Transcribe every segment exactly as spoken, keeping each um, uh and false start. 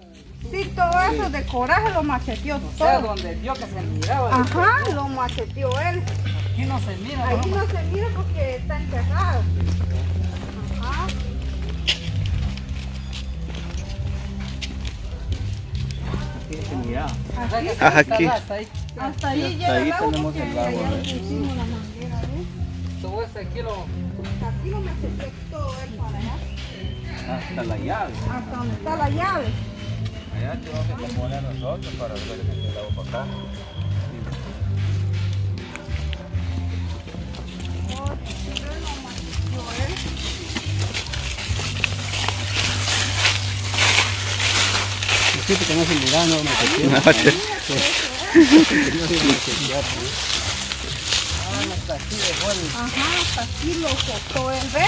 Sí, todo eso de coraje lo macheteó todo. O sea, donde vio que se miraba. Ajá, lo macheteó él. Aquí no se mira. Aquí no se mira porque está enterrado. Ajá. Aquí se mira. Aquí. Ajá, aquí. Hasta ahí. Hasta ahí Hasta llega ahí el agua tenemos porque el agua. allá le pusimos la manguera, ¿ves? Todo este aquí lo... Aquí lo macheteó todo él para allá. Hasta la llave. Hasta donde está la llave. Allá tenemos que poner nosotros para ver que el agua para acá. Sí, porque no se mira, no, no se No, che. hasta aquí dejó el... Ajá, hasta aquí lo cortó él, ¿ves?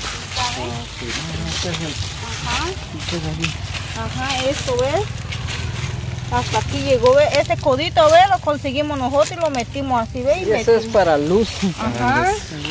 Ajá. Ajá, esto, ¿ves? Hasta aquí llegó, ¿ves? Este codito, ¿ves? Lo conseguimos nosotros y lo metimos así, ¿ves? Y eso es para luz. Ajá.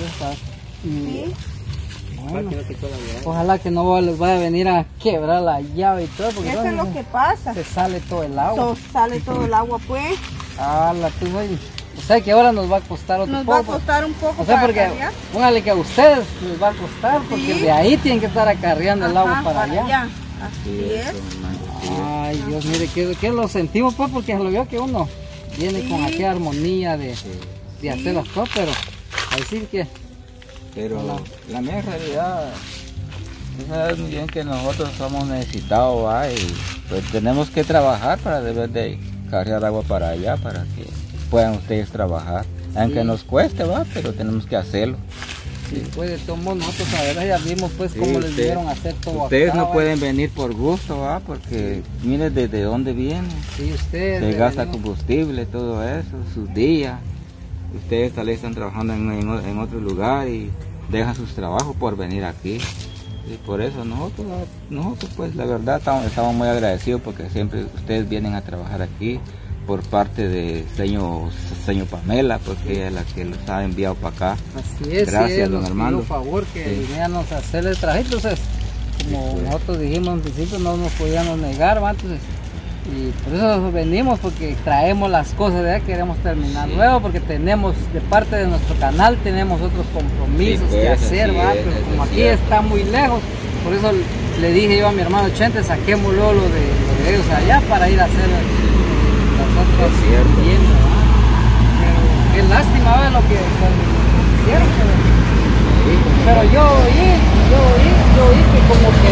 Y, Sí. bueno, ojalá que no les vaya a venir a quebrar la llave y todo, porque Eso es lo que pasa. se sale todo el agua. So, sale todo el agua, pues. Ah, la pues, oye. O sea que ahora nos va a costar otro Nos poco. va a costar un poco. O sea, para porque cargar. póngale que a ustedes les va a costar, porque Sí. de ahí tienen que estar acarreando el agua Ajá, para, allá. Así es. Ay, Dios, mire, que, que lo sentimos, pues, porque lo veo que uno viene Sí. con aquella armonía de, de hacer las cosas, pero ahí sí que... Pero la mía realidad, tú sabes muy bien que nosotros somos necesitados, ¿va? Y pues tenemos que trabajar para deber de cargar agua para allá, para que puedan ustedes trabajar. Aunque Sí. nos cueste, ¿va? Pero tenemos que hacerlo. Sí, pues de todos modos nosotros a ver, ya vimos pues Sí, cómo les usted- dieron a hacer todo Ustedes acá, no ¿va? pueden venir por gusto, ¿va? Porque miren desde dónde vienen. Sí, ustedes... Se de gasta venimos- combustible, todo eso, sus días. Ustedes tal vez están trabajando en, en, en otro lugar y dejan sus trabajos por venir aquí. Y por eso nosotros, nosotros pues la verdad estamos, estamos muy agradecidos porque siempre ustedes vienen a trabajar aquí por parte de señor, señor Pamela, porque ella es la que los ha enviado para acá. Así es, Gracias, sí, ella don nos Armando. pidió favor que Sí. viniéramos a hacerle el traje, entonces como Sí, pues. nosotros dijimos en principio no nos podíamos negar, ¿va? Entonces, y por eso venimos, porque traemos las cosas de allá, queremos terminar Sí. luego, porque tenemos de parte de nuestro canal, tenemos otros compromisos Sí, pues, que hacer, así ¿va? es, Pero eso como es aquí cierto. está muy lejos, por eso le dije yo a mi hermano Chente, saquémoslo lo de, lo de ellos allá para ir a hacer las otras Es cierto. viviendas, ¿va? Pero qué lástima ver lo que lo que hicieron, pero, pero yo oí, yo oí, yo oí que como que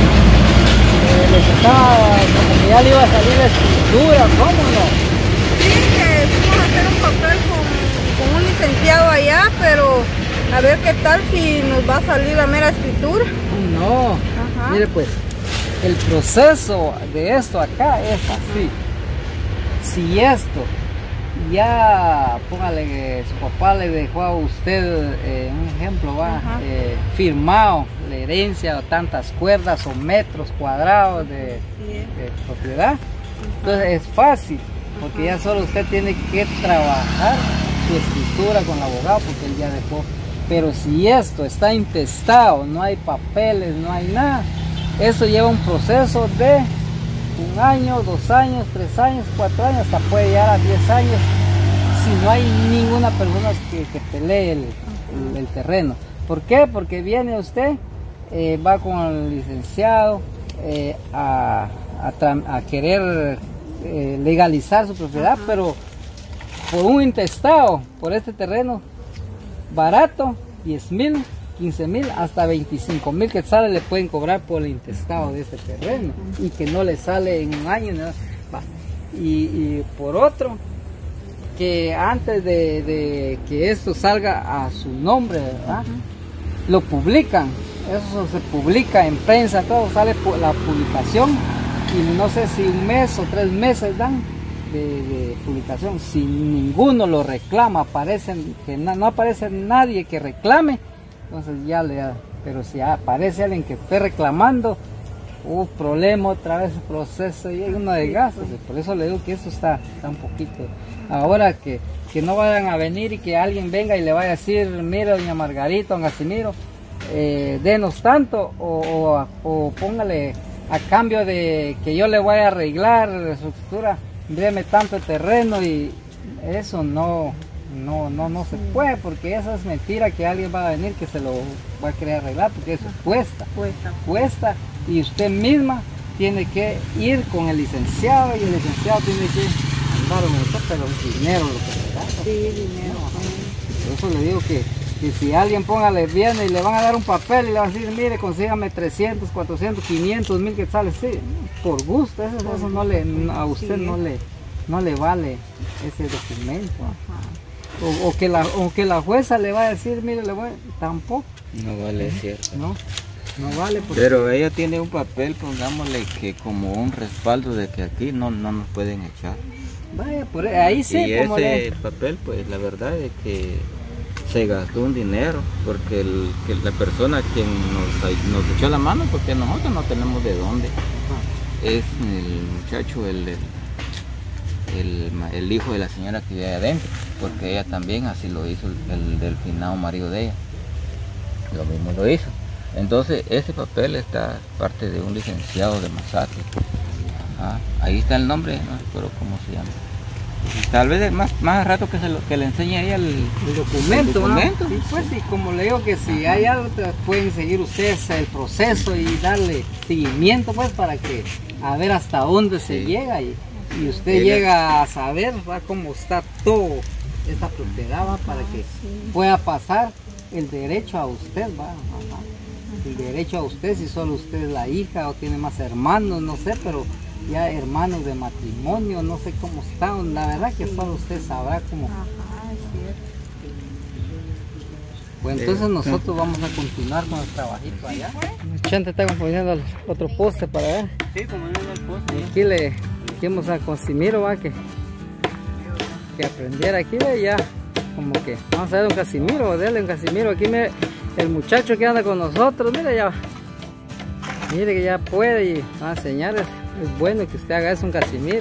eh, les estaba, como que ya le iba a salir la escritura, ¿cómo no? Sí, que fuimos a hacer un papel con, con un licenciado allá, pero a ver qué tal si nos va a salir la mera escritura. No, Ajá. mire pues, el proceso de esto acá es así. Si esto ya, póngale que su papá le dejó a usted, eh, un ejemplo, va, Ajá. eh, firmado la herencia o tantas cuerdas o metros cuadrados de, Sí. de propiedad, entonces es fácil, porque ya solo usted tiene que trabajar su escritura con el abogado, porque él ya dejó. Pero si esto está intestado, no hay papeles, no hay nada, eso lleva un proceso de un año, dos años, tres años, cuatro años, hasta puede llegar a diez años, si no hay ninguna persona que, que pelee el, el- el terreno. ¿Por qué? Porque viene usted, eh, va con el licenciado eh, a, a tram- a querer eh, legalizar su propiedad, Ajá. pero por un intestado, por este terreno barato, diez mil, quince mil, hasta veinticinco mil quetzales le pueden cobrar por el intestado de este terreno y que no le sale en un año, ¿no? Va. Y, y por otro, que antes de, de que esto salga a su nombre, ¿verdad? Lo publican, eso se publica en prensa, todo sale por la publicación y no sé si un mes o tres meses dan de, de publicación. Si ninguno lo reclama, aparecen, que na- no aparece nadie que reclame, entonces ya le da. Pero si aparece alguien que esté reclamando, hubo problema otra vez el proceso y hay uno de gastos. Por eso le digo que eso está, está un poquito. Ahora que, que no vayan a venir y que alguien venga y le vaya a decir, mire doña Margarita, don Casimiro, eh, denos tanto o, o, o póngale a cambio de que yo le voy a arreglar la estructura, déme tanto terreno, y eso no, no, no, no se puede, porque esa es mentira que alguien va a venir que se lo va a querer arreglar, porque eso cuesta, Cuesta. cuesta, y usted misma tiene que ir con el licenciado, y el licenciado tiene que andar con usted, pero es dinero lo que se gasta. Sí, dinero. Por eso le digo que, que si alguien póngale viene y le van a dar un papel y le van a decir, mire, consígame trescientos, cuatrocientos, quinientos mil quetzales, sí, por gusto, eso, eso no le, no, a usted Sí. no le, no le vale ese documento. O, o, que la, o que la jueza le va a decir, mire, le voy, tampoco, No vale, es cierto. no, no vale. Porque, Pero ella tiene un papel, pongámosle que como un respaldo de que aquí no, no nos pueden echar. vaya, por ahí sí, y como ese le... papel, pues la verdad es que se gastó un dinero, porque el, que la persona que nos, nos echó la mano, porque nosotros no tenemos de dónde, es el muchacho, el, el, el, el hijo de la señora que vive adentro, porque ella también así lo hizo, el, el del finado marido de ella, lo mismo lo hizo. Entonces ese papel está parte de un licenciado de Masate. Ajá. Ahí está el nombre, no recuerdo cómo se llama. Tal vez más, más rato que, se lo, que le enseñe ahí el, El documento, el documento. ¿no? Y pues, y como le digo que si hay algo, te pueden seguir ustedes el proceso y darle seguimiento, pues, para que a ver hasta dónde se Sí. llega, y, y usted Él es- llega a saber, ¿va? Cómo está todo esta propiedad, ¿va? Para que pueda pasar el derecho a usted, ¿va? Ajá. El derecho a usted, si solo usted es la hija o tiene más hermanos, no sé, pero ya hermanos de matrimonio, no sé cómo están, la verdad que solo usted sabrá cómo. Ajá, es cierto. Pues entonces nosotros vamos a continuar con el trabajito allá. Chante está componiendo el otro poste para ver. Sí, como no el poste. Aquí le dijimos a Casimiro, va, que, que aprendiera aquí, ve, ya como que vamos a ver un Casimiro, dele un Casimiro aquí, mire, el muchacho que anda con nosotros, mire ya, mire que ya puede y va a enseñar, es, es bueno que usted haga eso un Casimiro.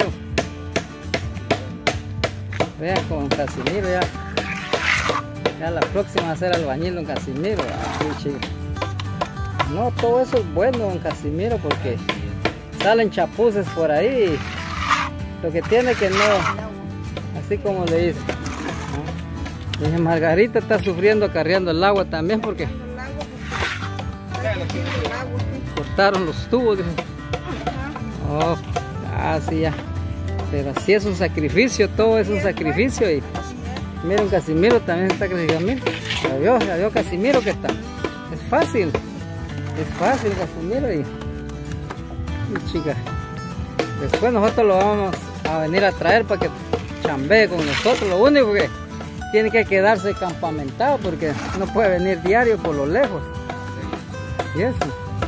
Vea con Casimiro ya. Ya la próxima va a ser albañil don Casimiro. Así, chico. No, todo eso es bueno don Casimiro, porque salen chapuces por ahí. Lo que tiene que no, así como le dice. ¿No? Dice, Margarita está sufriendo cargando el agua también porque El agua, pues, el agua, sí. cortaron los tubos. Dice. Oh, así ya. Pero así es un sacrificio, todo es un sacrificio. Y miren, Casimiro también está creciendo. Miren, ya vio, ya vio Casimiro que está. Es fácil, es fácil Casimiro. Y, y chica, después nosotros lo vamos a venir a traer para que chambee con nosotros. Lo único que tiene que quedarse campamentado porque no puede venir diario por lo lejos. Y eso.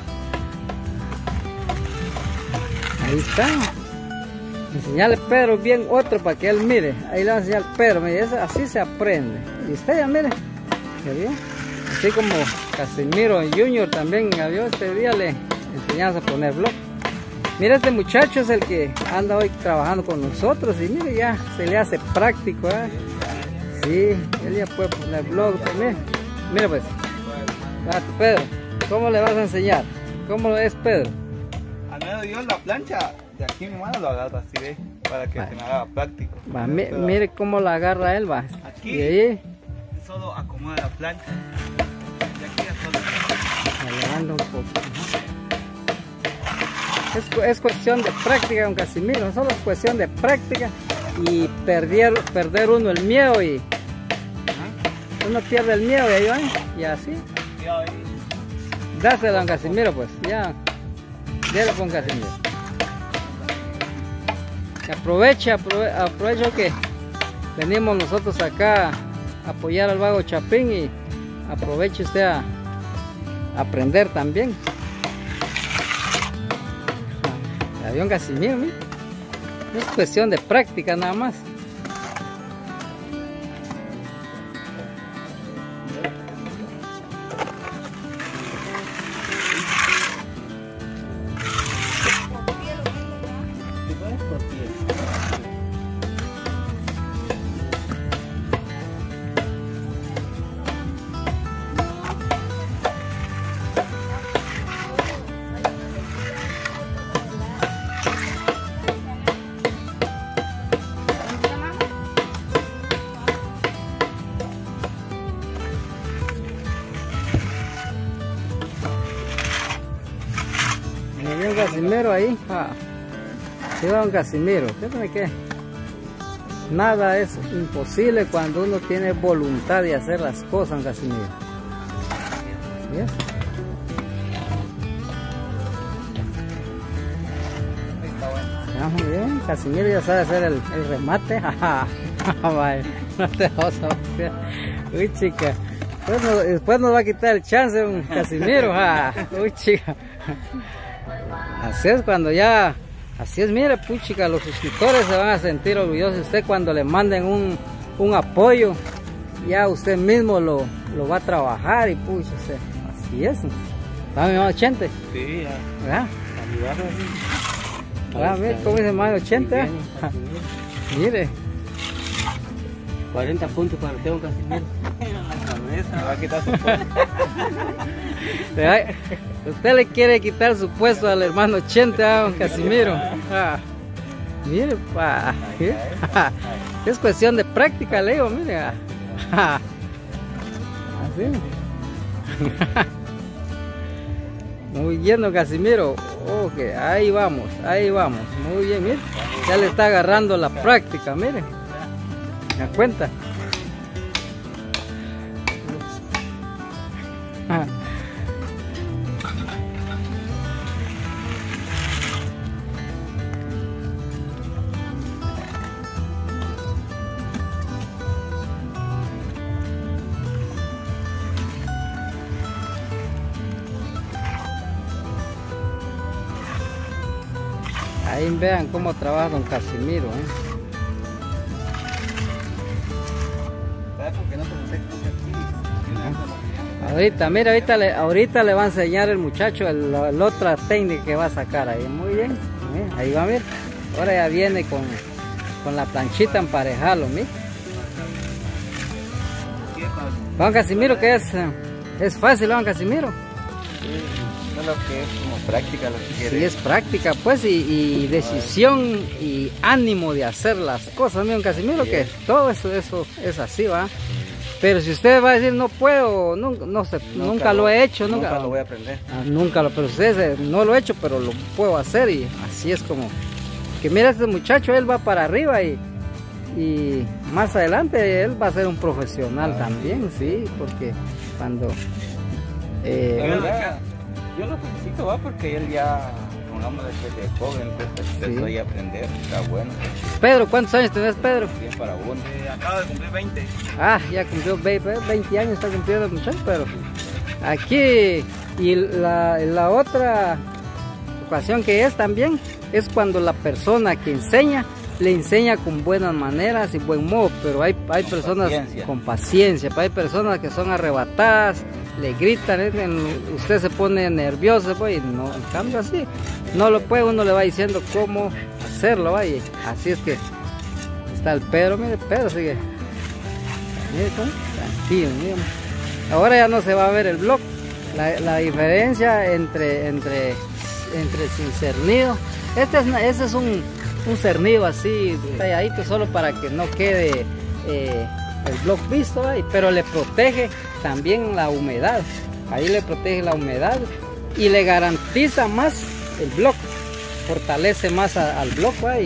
Ahí está. Enseñarle Pedro bien otro para que él mire. Ahí le va a enseñar Pedro. Mire, eso, así se aprende. Y usted ya mire. ¿Ya vio? Así como Casimiro Junior también, ¿ya vio? Este día le enseñamos a poner blog. Mira, este muchacho es el que anda hoy trabajando con nosotros. Y mire, ya se le hace práctico. ¿eh? Sí, él ya puede poner blog también. Mira pues. Ah, Pedro, ¿cómo le vas a enseñar? ¿Cómo es Pedro? Al menos yo la plancha de aquí mi mano lo agarro así, ¿ve? Para que Vale. se me haga práctico. Va, mi- mire cómo la agarra él, va. Aquí. Y ahí, Solo acomoda la plancha. De aquí ya solo. la levanta un poco. Ajá. Es, cu- es cuestión de práctica, don Casimiro. Solo es cuestión de práctica y perder, perder uno el miedo. Y ajá, uno pierde el miedo y ahí va. Y así. Cuidado ahí. Dáselo, don Casimiro, pues. Ya. Dale con Casimiro. Que aproveche, aprove aprovecho que venimos nosotros acá a apoyar al Vago Chapín y aproveche usted a aprender también. Ya vio un Casimiro, mire. Es cuestión de práctica nada más. un Casimiro ahí. Ah. Sí, va un Casimiro. Fíjate que nada es imposible cuando uno tiene voluntad de hacer las cosas, Casimiro. ¿Sí? Ah, muy bien, Casimiro ya sabe hacer el, el remate. Vaya, no te vas a hacer. Uy, chica. Después nos, después nos va a quitar el chance un Casimiro. Ah, uy, chica. Así es cuando ya. Así es, mire, puchica, los suscriptores se van a sentir orgullosos de usted cuando le manden un, un apoyo. Ya usted mismo lo, lo va a trabajar y pucha, usted. Así es. ¿Va mi hermano Chente? Sí, ya. ¿Verdad? Ayudarlo así. Ah, mire cómo dice hermano ochenta. Mire. cuarenta puntos para el Teo Casimiro. La cabeza. Va a quitar su puesto. Usted le quiere quitar su puesto al hermano ochenta, don Casimiro. Ah, mire, pa. Es cuestión de práctica, le digo, mire. Ah, así. Muy bien, don Casimiro. Ok, ahí vamos, ahí vamos. Muy bien, mire. Ya le está agarrando la práctica, mire. ¿Me da cuenta? Ah. Ahí vean cómo trabaja don Casimiro, ¿eh? Ahorita, mira, ahorita le, ahorita le va a enseñar el muchacho el, el otra técnica que va a sacar ahí. Muy bien, ¿eh? Ahí va a ver. Ahora ya viene con, con la planchita emparejalo, mira. Don Casimiro, que es, es fácil, don Casimiro. Sí, solo que es como práctica lo que quiere. Sí, es práctica, pues, y, y decisión y ánimo de hacer las cosas, don Casimiro, sí, que todo eso, eso es así, va. Pero si usted va a decir no puedo, no, no sé, nunca, nunca lo, lo he hecho, nunca, nunca lo voy a aprender. Ah, nunca lo, pero usted no lo he hecho, pero lo puedo hacer y así es como que mira este muchacho, él va para arriba y, y más adelante él va a ser un profesional ah, también, sí, porque cuando eh, la verdad, yo lo felicito, va, porque él ya, pongamos desde de joven, pues empezó sí. a aprender, está bueno. Pedro, ¿cuántos años tenés, Pedro? Bien para uno. Eh, acabo de cumplir veinte. Ah, ya cumplió veinte años, está cumpliendo el muchacho, pero aquí, y la, la otra ocasión que es también, es cuando la persona que enseña, le enseña con buenas maneras y buen modo, pero hay, hay con personas paciencia. con paciencia, hay personas que son arrebatadas, le gritan, ¿eh? Usted se pone nervioso, pues, y no, en cambio así, no lo puede, uno le va diciendo cómo hacerlo, ¿va? Y así es que está el Pedro, mire, Pedro sigue, mire, ¿cómo? Tranquilo, mire. Ahora ya no se va a ver el blog, la, la diferencia entre, entre, entre sin cernido, este es, este es un, un cernido así, talladito, solo para que no quede eh, el blog visto, ¿va? Pero le protege también la humedad, ahí le protege la humedad y le garantiza más el blog, fortalece más a, al blog, ¿va? Y,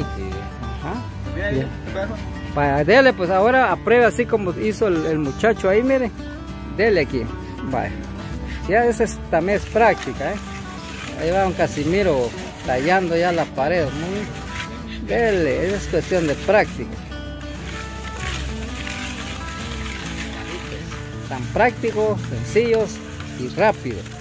ajá, bien. Para, dele, pues ahora apruebe así como hizo el, el muchacho ahí, mire, dele aquí, vaya, ya esa es, también es práctica, ¿eh? Ahí va don Casimiro tallando ya la pared, muy, dele, esa es cuestión de práctica. Tan prácticos, sencillos y rápidos.